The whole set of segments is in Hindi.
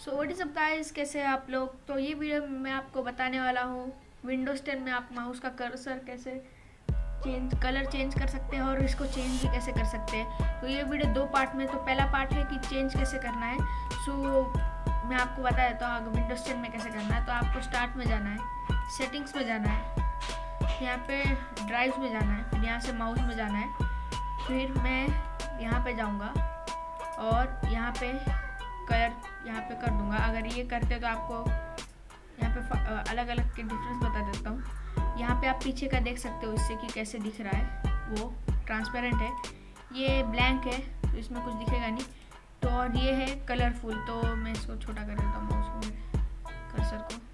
So what is up guys, कैसे हैं आप लोग। तो ये वीडियो में मैं आपको बताने वाला हूँ विंडोज़ 10 में आप माउस का कर्सर कैसे कलर चेंज कर सकते हैं और इसको चेंज भी कैसे कर सकते हैं। तो ये वीडियो दो पार्ट में, तो पहला पार्ट है कि चेंज कैसे करना है। सो मैं आपको बता देता हूँ विंडोज़ 10 में कैसे करना है। तो आपको स्टार्ट में जाना है, सेटिंग्स में जाना है, यहाँ पे ड्राइव्स में जाना है, फिर यहाँ से माउस में जाना है, फिर मैं यहाँ पे जाऊँगा और यहाँ पे कलर यहाँ पे कर दूंगा। अगर ये करते तो आपको यहाँ पे अलग अलग के डिफरेंस बता देता हूँ। यहाँ पे आप पीछे का देख सकते हो इससे कि कैसे दिख रहा है, वो ट्रांसपेरेंट है। ये ब्लैंक है तो इसमें कुछ दिखेगा नहीं। तो और ये है कलरफुल, तो मैं इसको छोटा कर देता हूँ माउस कर्सर को।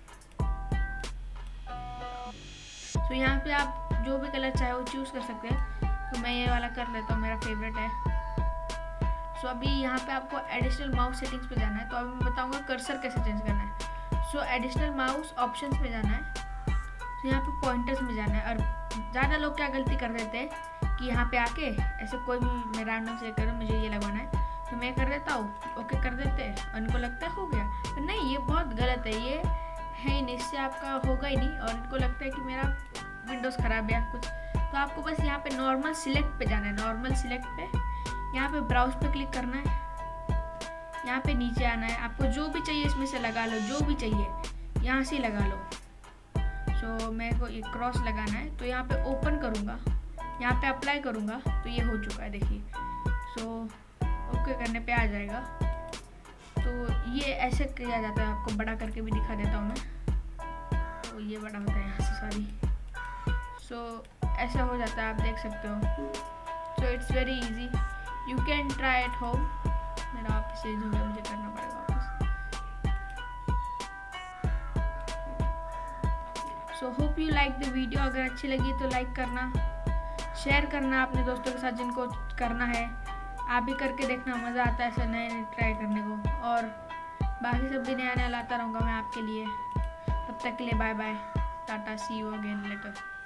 तो यहाँ पे आप जो भी कलर चाहे वो चूज़ कर सकते हैं। तो मैं ये वाला कर लेता हूँ, मेरा फेवरेट है। सो अभी यहाँ पे आपको एडिशनल माउस सेटिंग्स पे जाना है। तो अभी मैं बताऊंगा कर्सर कैसे चेंज करना है। सो एडिशनल माउस ऑप्शंस में जाना है। तो यहाँ पे पॉइंटर्स में जाना है। और ज़्यादा लोग क्या गलती कर देते हैं कि यहाँ पे आके ऐसे कोई भी मैं रैंडम से करूँ, मुझे ये लगवाना है तो मैं कर देता हूँ, ओके कर देते हैं और इनको लगता है हो गया। तो नहीं, ये बहुत गलत है, ये है ही नहीं, इससे आपका होगा ही नहीं। और इनको लगता है कि मेरा विंडोज़ ख़राब है कुछ। तो आपको बस यहाँ पे नॉर्मल सिलेक्ट पे जाना है। नॉर्मल सिलेक्ट पे यहाँ पे ब्राउज पे क्लिक करना है। यहाँ पे नीचे आना है, आपको जो भी चाहिए इसमें से लगा लो, जो भी चाहिए यहाँ से लगा लो। सो मेरे को ये क्रॉस लगाना है, तो यहाँ पे ओपन करूँगा, यहाँ पे अप्लाई करूँगा तो ये हो चुका है, देखिए। सो ओके करने पे आ जाएगा। तो ये ऐसे किया जाता है, आपको बड़ा करके भी दिखा देता हूँ मैं। तो ये बड़ा होता है यहाँ से, सॉरी। सो ऐसा हो जाता है, आप देख सकते हो। So it's very easy, you can try at home. मेरा वापस चेंज हो गया, मुझे करना पड़ेगा वापस। So hope you like the video. अगर अच्छी लगी तो लाइक करना, शेयर करना अपने दोस्तों के साथ जिनको करना है। आप भी करके देखना, मज़ा आता है ऐसे नए नए ट्राई करने को। और बाकी सब भी नया नया लाता रहूँगा मैं आपके लिए। तब तक के लिए bye bye, tata, see you again letter.